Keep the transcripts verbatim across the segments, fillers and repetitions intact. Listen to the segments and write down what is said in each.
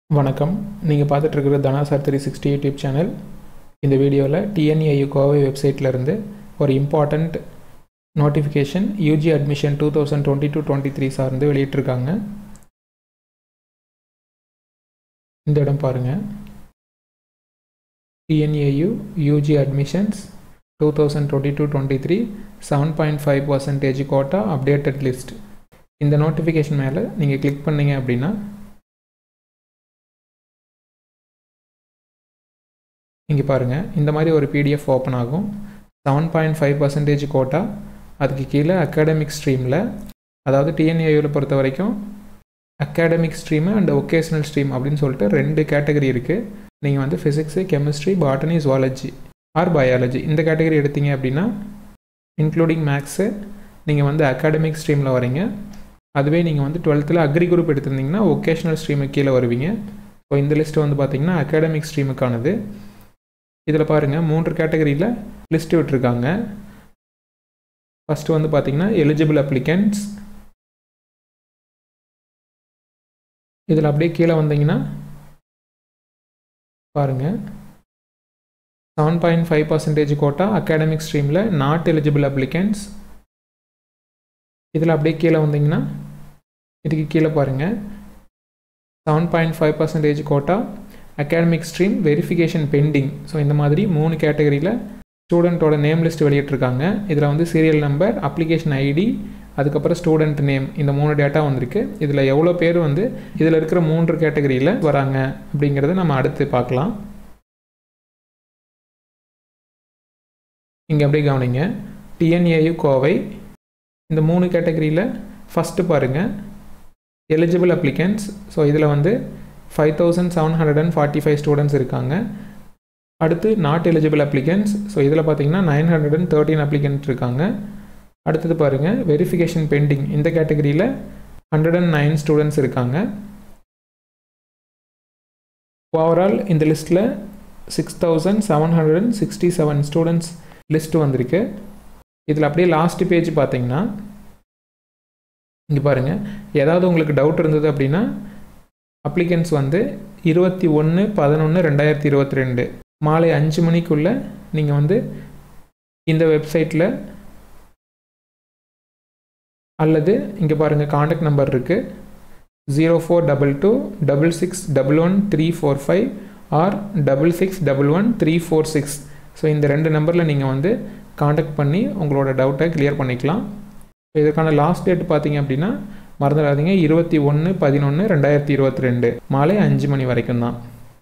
வணக்கம், நீங்கள் பார்த்துட்டு இருக்கிற தனாசார் த்ரீ சிக்ஸ்டி யூடியூப் சேனல். இந்த வீடியோவில் டிஎன்ஏயு கோவை வெப்சைட்டில் இருந்து ஒரு important notification UG admission two thousand twenty two twenty three சார்ந்து வெளியிட்டிருக்காங்க. இந்த இடம் பாருங்கள், TNAU UG admissions two thousand twenty two twenty three seven point five percentage quota updated list. இந்த நோட்டிஃபிகேஷன் மேலே நீங்கள் கிளிக் பண்ணிங்க அப்படின்னா இங்கே பாருங்கள், இந்த மாதிரி ஒரு பிடிஎஃப் ஓப்பன் ஆகும். Seven point five percentage quota, அதுக்கு கீழே அகாடமிக் ஸ்ட்ரீமில், அதாவது டிஎன்ஏயூவில் பொறுத்த வரைக்கும் academic stream and vocational stream அப்படின்னு சொல்லிட்டு ரெண்டு கேட்டகரி இருக்குது. நீங்கள் வந்து physics, chemistry, botany, zoology or biology இந்த கேட்டகரி எடுத்தீங்க அப்படின்னா இன்க்ளூடிங் மேக்ஸு நீங்கள் வந்து அகாடமிக் ஸ்ட்ரீமில் வரீங்க. அதுவே நீங்கள் வந்து டுவெல்த்தில் அக்ரி குரூப் எடுத்திருந்தீங்கன்னா ஒகேஷ்னல் ஸ்ட்ரீமுக்கு கீழே வருவீங்க. ஸோ இந்த லிஸ்ட்டு வந்து பார்த்திங்கன்னா அகாடமிக் ஸ்ட்ரீமுக்கானது. இதில் பாருங்கள், மூன்று கேட்டகரியில் லிஸ்ட்டு விட்டுருக்காங்க. ஃபஸ்ட்டு வந்து பார்த்திங்கன்னா எலிஜிபிள் அப்ளிகன்ட்ஸ். இதில் அப்படியே கீழே வந்தீங்கன்னா பாருங்கள், seven point five percentage quota academic ஸ்ட்ரீமில் நாட் எலிஜிபிள் அப்ளிகன்ட்ஸ். இதில் அப்படியே கீழே வந்தீங்கன்னா இதுக்கு கீழே பாருங்கள், seven point five percentage quota academic stream verification pending. So இந்த மாதிரி மூணு கேட்டகரியில் ஸ்டூடெண்ட்டோட நேம் லிஸ்ட் வெளியிட்டிருக்காங்க. இதில் வந்து சீரியல் நம்பர், அப்ளிகேஷன் ஐடி, அதுக்கப்புறம் ஸ்டூடெண்ட் நேம், இந்த மூணு டேட்டா வந்திருக்கு. இதில் எவ்வளோ பேர் வந்து இதில் இருக்கிற மூன்று கேட்டகரியில் வராங்க அப்படிங்கிறத நம்ம அடுத்து பார்க்கலாம். இங்கே அப்படியே கவனிங்க, டிஎன்ஏயு கோவை இந்த மூணு கேட்டகரியில் ஃபஸ்ட்டு பாருங்கள் எலிஜிபிள் அப்ளிகன்ட்ஸ். ஸோ இதில் வந்து five thousand seven hundred and forty five students இருக்காங்க. அடுத்து நாட் எலிஜிபிள் அப்ளிகன்ட்ஸ். ஸோ இதில் பார்த்தீங்கன்னா nine hundred and thirteen applicant இருக்காங்க. அடுத்தது பாருங்கள் வெரிஃபிகேஷன் பெண்டிங், இந்த கேட்டகரியில் ஹண்ட்ரட் அண்ட் நைன் ஸ்டூடெண்ட்ஸ் இருக்காங்க. ஓவரால் இந்த லிஸ்ட்டில் six thousand seven hundred and sixty seven students list வந்திருக்கு. இதில் அப்படியே லாஸ்ட் பேஜ் பார்த்தீங்கன்னா இங்கே பாருங்கள், ஏதாவது உங்களுக்கு டவுட் இருந்தது அப்படின்னா அப்ளிகன்ஸ் வந்து இருபத்தி ஒன்று பதினொன்று ரெண்டாயிரத்தி இருபத்தி ரெண்டு மாலை அஞ்சு மணிக்குள்ளே நீங்கள் வந்து இந்த வெப்சைட்டில் அல்லது இங்கே பாருங்கள் காண்டாக்ட் நம்பர் இருக்குது, zero four double two double six double one three four five or double six double one three four six. So இந்த ரெண்டு நம்பரில் நீங்கள் வந்து காண்டாக்ட் பண்ணி உங்களோட டவுட்டை கிளியர் பண்ணிக்கலாம். இதற்கான லாஸ்ட் டேட் பார்த்தீங்க அப்படின்னா மறந்துடாதீங்க, இருபத்தி ஒன்று பதினொன்று ரெண்டாயிரத்தி இருபத்தி ரெண்டு மாலை அஞ்சு மணி வரைக்கும் தான்.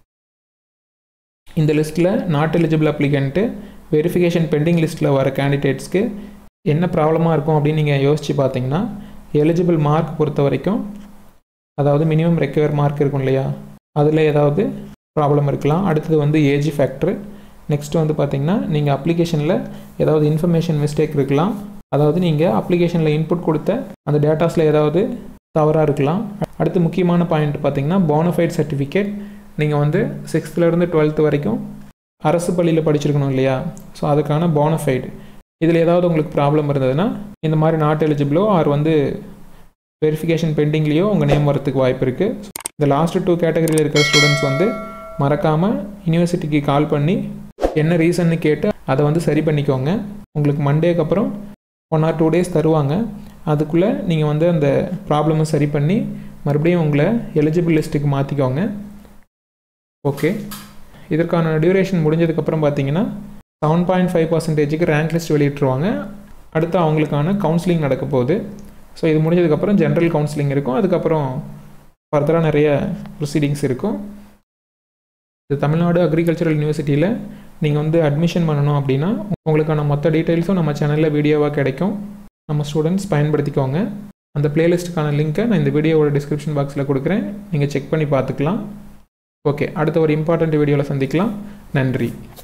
இந்த லிஸ்ட்டில் not eligible applicant verification pending லிஸ்ட்டில் வர கேண்டிடேட்ஸ்க்கு என்ன ப்ராப்ளமாக இருக்கும் அப்படின்னு நீங்கள் யோசித்து பார்த்தீங்கன்னா, எலிஜிபிள் மார்க் பொறுத்த வரைக்கும், அதாவது மினிமம் ரெக்வயர் மார்க் இருக்கும் இல்லையா, அதில் ஏதாவது ப்ராப்ளம் இருக்கலாம். அடுத்தது வந்து ஏஜ் ஃபேக்டரு. நெக்ஸ்ட்டு வந்து பார்த்திங்கன்னா நீங்கள் அப்ளிகேஷனில் ஏதாவது இன்ஃபர்மேஷன் மிஸ்டேக் இருக்கலாம், அதாவது நீங்கள் அப்ளிகேஷனில் இன்புட் கொடுத்த அந்த டேட்டாஸில் ஏதாவது தவறாக இருக்கலாம். அடுத்து முக்கியமான பாயிண்ட் பார்த்திங்கன்னா போனஃபைட் சர்டிஃபிகேட். நீங்கள் வந்து சிக்ஸ்த்துலேருந்து டுவெல்த்து வரைக்கும் அரசு பள்ளியில் படிச்சிருக்கணும் இல்லையா, ஸோ அதுக்கான போனஃபைட். இதில் ஏதாவது உங்களுக்கு ப்ராப்ளம் இருந்ததுன்னா இந்த மாதிரி நாட் எலிஜிபிளோ ஆர் வந்து வெரிஃபிகேஷன் பெண்டிங்லேயோ உங்கள் நேம் வரத்துக்கு வாய்ப்பு இருக்குது. இந்த லாஸ்ட்டு டூ கேட்டகரியில் இருக்கிற ஸ்டூடெண்ட்ஸ் வந்து மறக்காமல் யூனிவர்சிட்டிக்கு கால் பண்ணி என்ன ரீசன்னு கேட்டு அதை வந்து சரி பண்ணிக்கோங்க. உங்களுக்கு மண்டேக்கு அப்புறம் ஒன் ஆர் டூ டேஸ் தருவாங்க. அதுக்குள்ளே நீங்கள் வந்து அந்த ப்ராப்ளமை சரி பண்ணி மறுபடியும் உங்களை எலிஜிபிள் லிஸ்ட்டுக்கு மாற்றிக்கோங்க. ஓகே, இதற்கான டியூரேஷன் முடிஞ்சதுக்கப்புறம் பார்த்தீங்கன்னா செவன் பாயிண்ட் ஃபைவ் பர்சன்டேஜுக்கு ரேங்க் லிஸ்ட் வெளியிட்டுருவாங்க. அடுத்து அவங்களுக்கான கவுன்சிலிங் நடக்க போகுது. ஸோ இது முடிஞ்சதுக்கப்புறம் ஜென்ரல் கவுன்சிலிங் இருக்கும். அதுக்கப்புறம் ஃபர்தராக நிறைய ப்ரொசீடிங்ஸ் இருக்கும். இது தமிழ்நாடு அக்ரிகல்ச்சரல் யூனிவர்சிட்டியில் நீங்கள் வந்து அட்மிஷன் பண்ணணும் அப்படின்னா உங்களுக்கான மொத்த டீட்டெயில்ஸும் நம்ம சேனலில் வீடியோவாக கிடைக்கும். நம்ம ஸ்டூடெண்ட்ஸ் பயன்படுத்திக்கோங்க. அந்த பிளேலிஸ்ட்டுக்கான லிங்க்கை நான் இந்த வீடியோவோட டிஸ்கிரிப்ஷன் பாக்ஸில் கொடுக்குறேன், நீங்கள் செக் பண்ணி பார்த்துக்கலாம். ஓகே, அடுத்த ஒரு இம்பார்ட்டண்ட் வீடியோவில் சந்திக்கலாம். நன்றி.